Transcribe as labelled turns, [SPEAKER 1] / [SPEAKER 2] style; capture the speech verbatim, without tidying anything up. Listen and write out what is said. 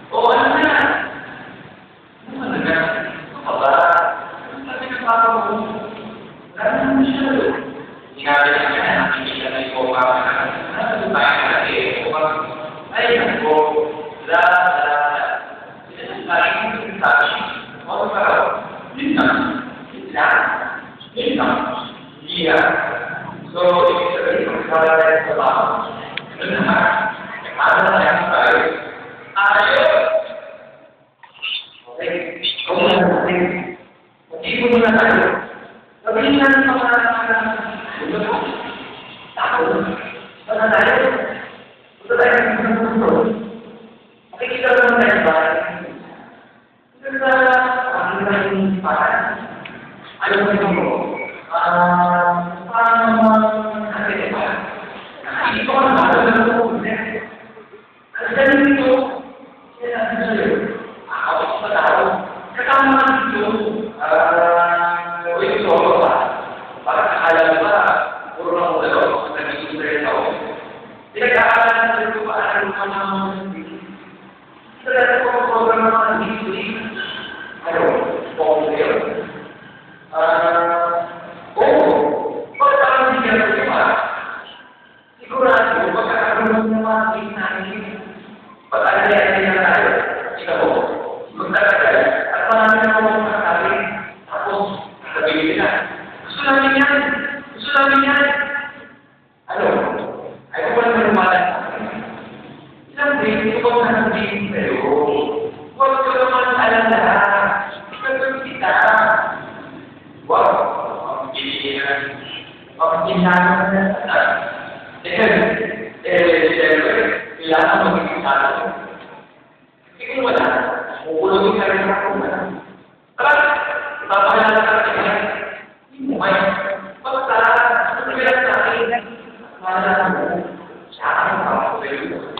[SPEAKER 1] O ano na? Ano na nga? Ano ba? Ano na pinagpapa mo? Lalo mo siya. Sinabi na nga, hindi siya na ikaw pa. Ano tayo natin? Ay, ako. La, la, la. Lagi mo sinasabi. Ano ba? Yun lang. Yun lang. Yun lang. Hindi yan. So, ibig sabihin, magkakala tayo sa baka. Ano naman? Ano na yan tayo? Ayos! Okay. Kung na natin. Mag-ibon muna tayo. Sabihin natin sa mga ano? Tapos, sana tayo. Punta tayo ng isang mundo. Makikita naman tayo ba? Ito sa aking naging parang. Ayaw mo ito mo. Ah, paano naman natin ba? Nakikita ko naman sa mga mundo. Ang galing nito, siya natin sa'yo. Ako sa tao. Kasama naman dito. Ah, o yung solo ba? Para akala mo ba, puro na mo dalaw, nagiging rin ako. Pinag-aaral na sa ito ba, ano ka naman sa dito? Ito na ito ang program ng mga dito. Ano? Pong yun. Ah, oo. Bakit parang hindi yan ito ba? Sigurado, pagkakaroon ng mga dito natin, pag-alaya na tayo, ito po, magtatagal, at marami na mga makasabi, tapos, sabihin na, gusto namin yan, gusto namin yan. Ano? Ay, kung wala naman lumalan sa akin. Ilang break, ito ba na sabihin sa'yo? Huwag ko naman alam lahat. Ikaw kita. Wow, ang pilihan. Ang pilihan na sa eh, eh, siyempre, kailangan magiging talo. Kasi kung wala, kukulungin ka rin ako na. Tara, ipapakilala ka rin yan. Hindi mo kayo. Basta, ano bilang sa akin? Malala mo, siya ang mga